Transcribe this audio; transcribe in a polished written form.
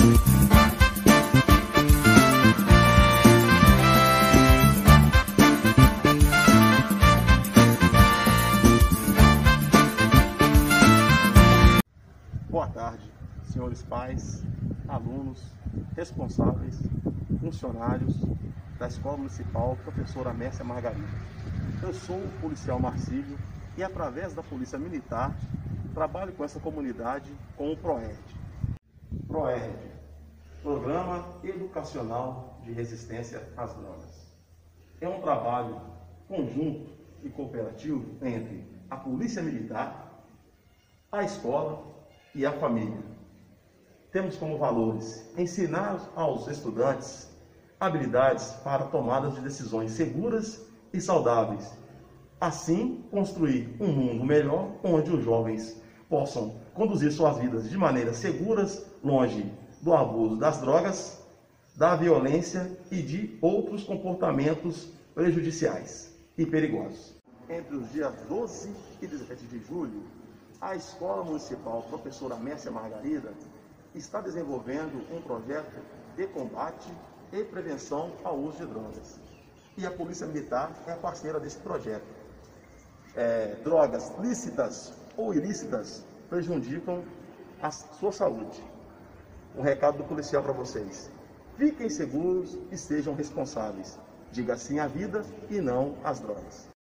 Boa tarde, senhores pais, alunos, responsáveis, funcionários da Escola Municipal Professora Mércia Margarida. Eu sou o policial Marcílio e, através da Polícia Militar, trabalho com essa comunidade com o PROERD. PROERD, Programa Educacional de Resistência às Drogas. É um trabalho conjunto e cooperativo entre a Polícia Militar, a escola e a família. Temos como valores ensinar aos estudantes habilidades para tomadas de decisões seguras e saudáveis. Assim, construir um mundo melhor onde os jovens possam conduzir suas vidas de maneira seguras, longe do abuso das drogas, da violência e de outros comportamentos prejudiciais e perigosos. Entre os dias 12 e 17 de julho, a Escola Municipal Professora Mércia Margarida está desenvolvendo um projeto de combate e prevenção ao uso de drogas. E a Polícia Militar é a parceira desse projeto. Drogas lícitas ou ilícitas prejudicam a sua saúde. Um recado do policial para vocês: fiquem seguros e sejam responsáveis. Diga sim à vida e não às drogas.